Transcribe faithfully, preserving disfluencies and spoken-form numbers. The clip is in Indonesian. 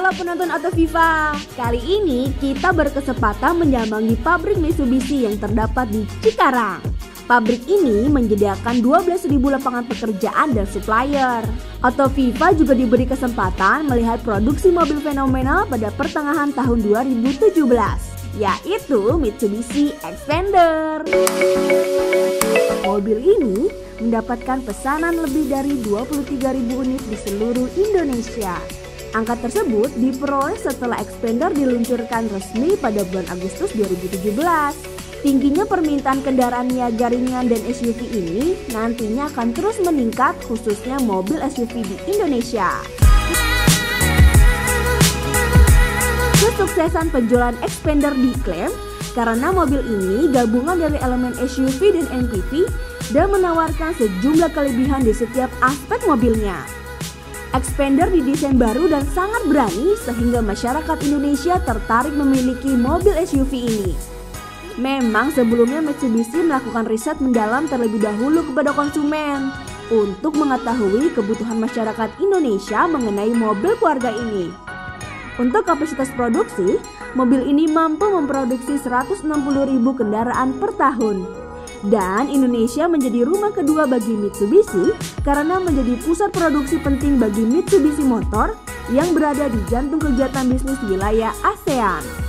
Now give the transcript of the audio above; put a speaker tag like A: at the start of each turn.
A: Halo penonton Auto Viva, kali ini kita berkesempatan menyambangi pabrik Mitsubishi yang terdapat di Cikarang. Pabrik ini menyediakan dua belas ribu lapangan pekerjaan dan supplier. Auto Viva juga diberi kesempatan melihat produksi mobil fenomenal pada pertengahan tahun dua ribu tujuh belas, yaitu Mitsubishi Xpander. Mobil ini mendapatkan pesanan lebih dari dua puluh tiga ribu unit di seluruh Indonesia. Angka tersebut diperoleh setelah Xpander diluncurkan resmi pada bulan Agustus dua ribu tujuh belas. Tingginya permintaan kendaraan niaga ringan dan S U V ini nantinya akan terus meningkat, khususnya mobil S U V di Indonesia. Kesuksesan penjualan Xpander diklaim karena mobil ini gabungan dari elemen S U V dan M P V dan menawarkan sejumlah kelebihan di setiap aspek mobilnya. Xpander didesain baru dan sangat berani sehingga masyarakat Indonesia tertarik memiliki mobil S U V ini. Memang sebelumnya Mitsubishi melakukan riset mendalam terlebih dahulu kepada konsumen untuk mengetahui kebutuhan masyarakat Indonesia mengenai mobil keluarga ini. Untuk kapasitas produksi, mobil ini mampu memproduksi seratus enam puluh ribu kendaraan per tahun. Dan Indonesia menjadi rumah kedua bagi Mitsubishi karena menjadi pusat produksi penting bagi Mitsubishi Motor yang berada di jantung kegiatan bisnis wilayah ASEAN.